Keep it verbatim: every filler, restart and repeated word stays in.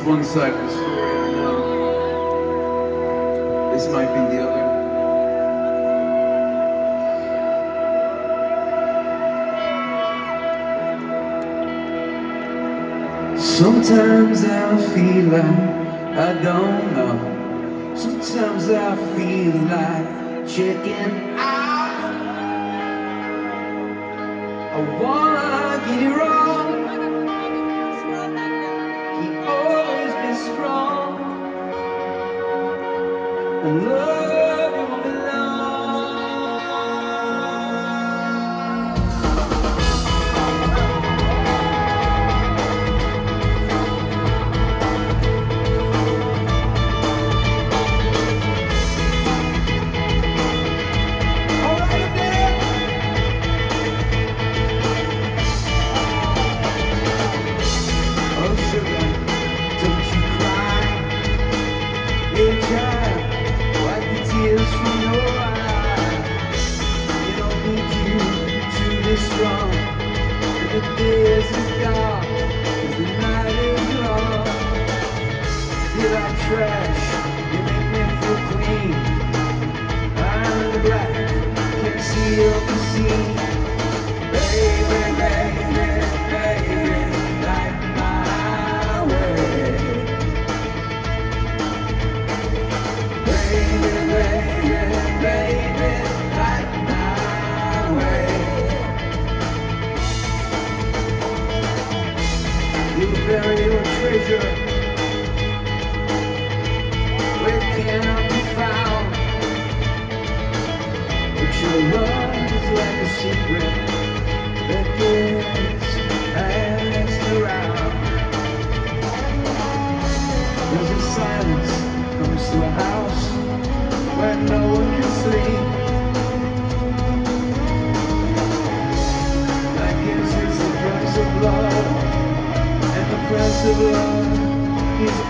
one side of the story, I know. This might be the other. Sometimes I feel like I don't know. Sometimes I feel like checking out. I wanna get it wrong. He always be strong and love you won't belong. Strong, and the days is dark, as the night is long. Feel like trash, you make me feel clean. I'm in the black, can't see or see. Baby, baby, baby, light my way. Baby, baby, baby, light my way. You bury your treasure, where cannot be found. But your love is like a secret that gets passed around. There's a silence comes to a house where no one can sleep. I guess it's the price of love. The price of love is